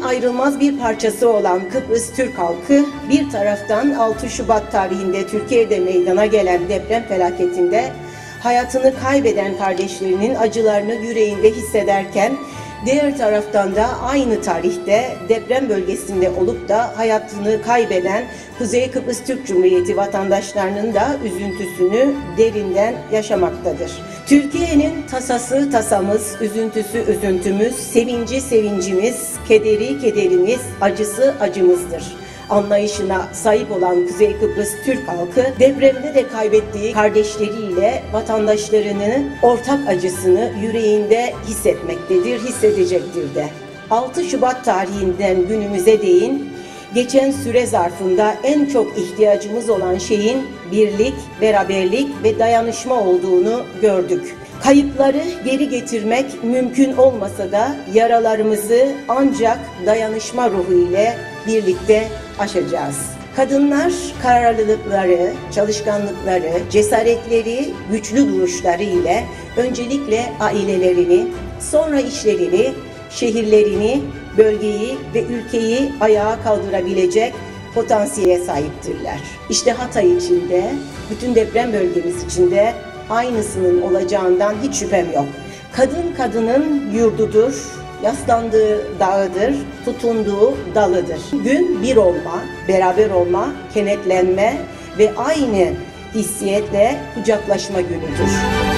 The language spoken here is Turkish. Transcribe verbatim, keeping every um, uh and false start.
ayrılmaz bir parçası olan Kıbrıs Türk halkı bir taraftan altı Şubat tarihinde Türkiye'de meydana gelen deprem felaketinde hayatını kaybeden kardeşlerinin acılarını yüreğinde hissederken, diğer taraftan da aynı tarihte deprem bölgesinde olup da hayatını kaybeden Kuzey Kıbrıs Türk Cumhuriyeti vatandaşlarının da üzüntüsünü derinden yaşamaktadır. Türkiye'nin tasası tasamız, üzüntüsü üzüntümüz, sevinci sevincimiz, kederi kederimiz, acısı acımızdır anlayışına sahip olan Kuzey Kıbrıs Türk halkı depremde de kaybettiği kardeşleriyle vatandaşlarının ortak acısını yüreğinde hissetmektedir, hissedecektir de. altı Şubat tarihinden günümüze değin geçen süre zarfında en çok ihtiyacımız olan şeyin birlik, beraberlik ve dayanışma olduğunu gördük. Kayıpları geri getirmek mümkün olmasa da yaralarımızı ancak dayanışma ruhu ile birlikte aşacağız. Kadınlar kararlılıkları, çalışkanlıkları, cesaretleri, güçlü duruşları ile öncelikle ailelerini, sonra işlerini, şehirlerini, bölgeyi ve ülkeyi ayağa kaldırabilecek potansiyele sahiptirler. İşte Hatay içinde, bütün deprem bölgemiz içinde aynısının olacağından hiç şüphem yok. Kadın kadının yurdudur, yaslandığı dağıdır, tutunduğu dalıdır. Gün bir olma, beraber olma, kenetlenme ve aynı hissiyetle kucaklaşma günüdür.